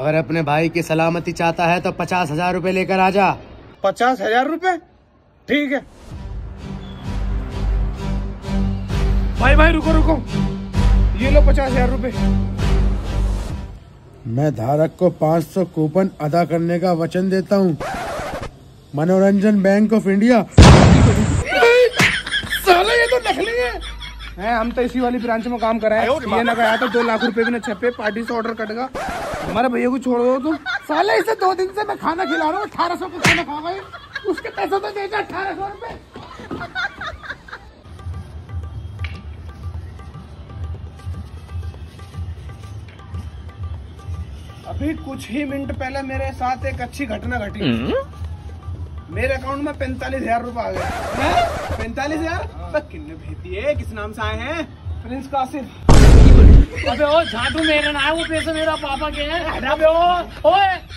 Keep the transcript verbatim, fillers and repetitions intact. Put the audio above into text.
अगर अपने भाई की सलामती चाहता है तो पचास हजार रूपए लेकर आ जा। पचास हजार रूपए? ठीक है भाई। भाई रुको रुको, ये लो पचास हजार रूपए। मैं धारक को पाँच सौ कूपन अदा करने का वचन देता हूँ। मनोरंजन बैंक ऑफ इंडिया। साला ये तो नकली है। हैं, हम तो इसी वाली ब्रांच में काम कर रहे हैं। ये ना गया तो दो लाख रुपए भी न छपे, पार्टी से ऑर्डर कटेगा। हमारे भैया को छोड़ दो तुम। साले इसे दो दिन से मैं खाना खिला रहा हूँ, अठारह सौ का खाना खा गए। उसके पैसे तो दे जा, अठारह सौ रुपए। अभी कुछ ही मिनट पहले मेरे साथ एक अच्छी घटना घटी। मेरे अकाउंट में पैंतालीस हजार रूपए आ गए। पैंतालीस हजार किन्ने भेजी है? किस नाम से आए हैं? प्रिंस कासिफ। अबे ओ झाटू मेरे ना है, वो पैसे मेरा पापा के हैं। अबे ओ ओए